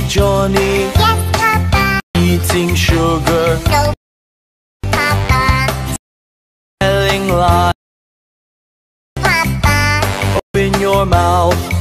Johnny? Yes, Papa. Eating sugar? No, Papa. Telling lies? Papa. Open your mouth.